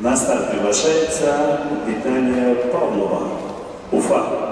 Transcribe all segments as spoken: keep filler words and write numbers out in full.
На старт приглашается Виталия Павлова, Уфа.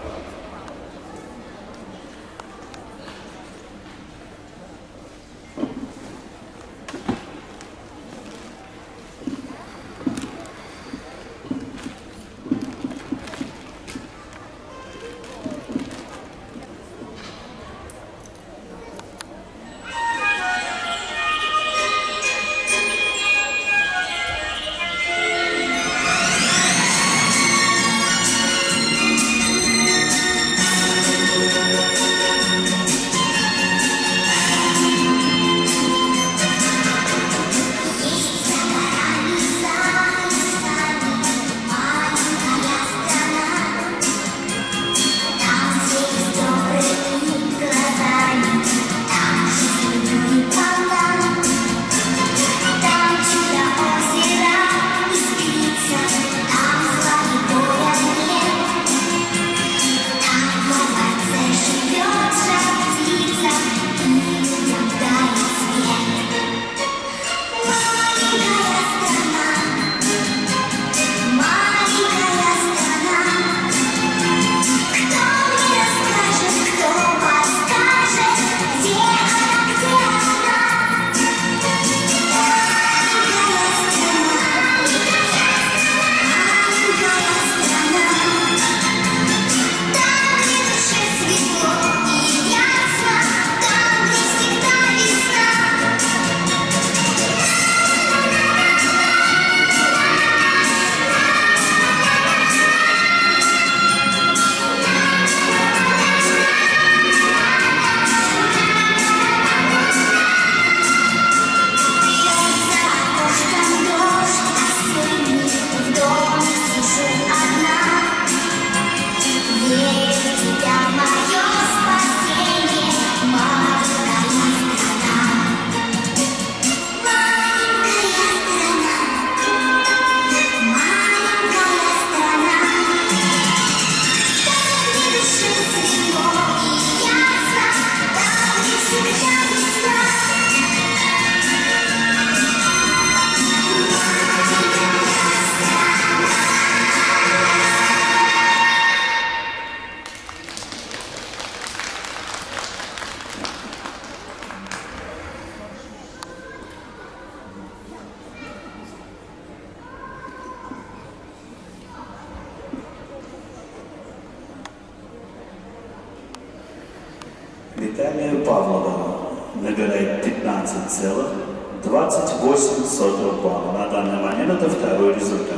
Виталия Павлова набирает пятнадцать целых двадцать восемь сотых балла. На данный момент это второй результат.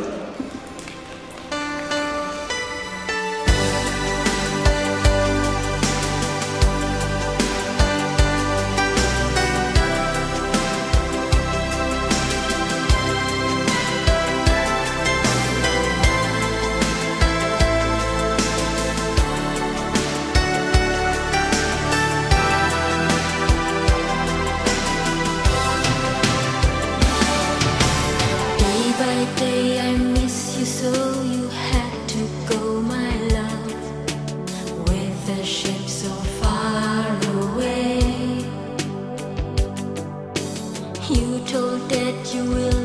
Day I miss you, so you had to go, my love, with the ship so far away. You told that you will